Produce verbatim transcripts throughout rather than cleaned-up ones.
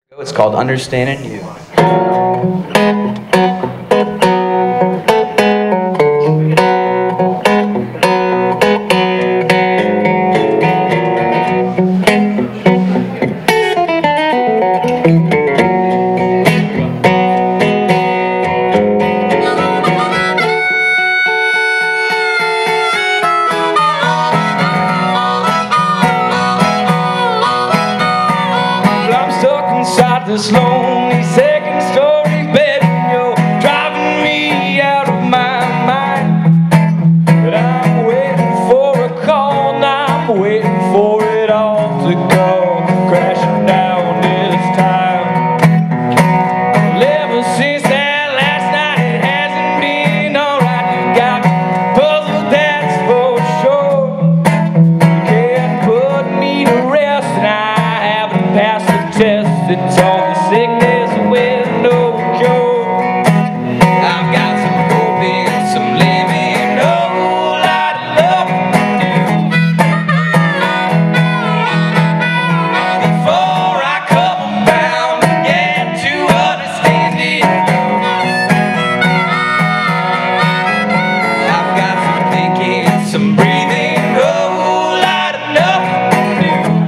It's called Understanding You. Inside this lonely second story bed, and you're driving me out of my mind. But I'm waiting for a call, and I'm waiting for it all to go crashing down this time. Well, ever since that last night, it hasn't been alright. You got me puzzled, that's for sure. You can't put me to rest, and I haven't passed the test. It's all the sickness with no cure. I've got some hope and some living, a whole lot of love to do. Before I come around and get to understanding you, I've got some thinking, some breathing, a whole lot of love to do.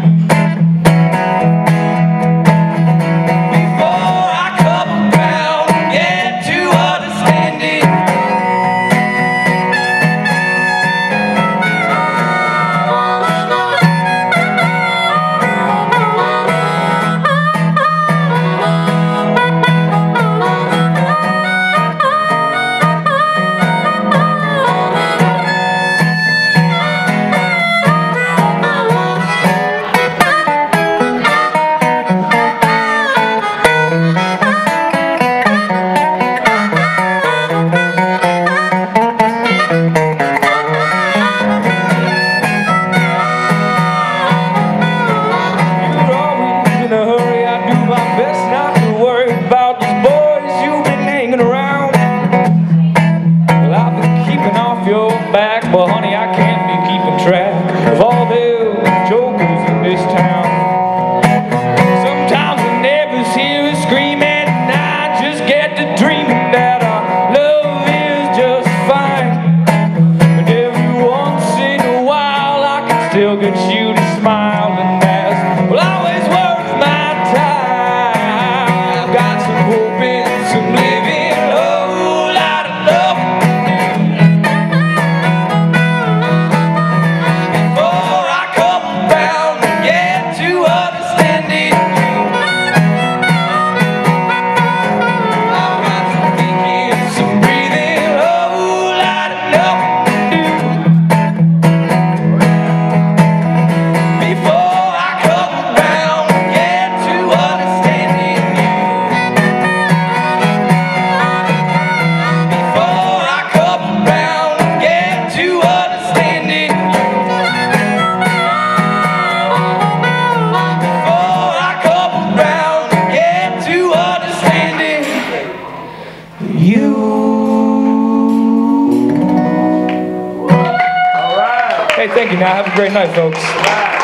Back, but honey, I can't be keeping track of all the jokers in this town. Sometimes the neighbors hear us screaming, and I just get to dreaming that our love is just fine. And every once in a while, I can still get you to smile, and that's well, always worth my time. I've got some hope and some living, a whole lot of love. You. All right. Hey, thank you. Now have a great night, folks.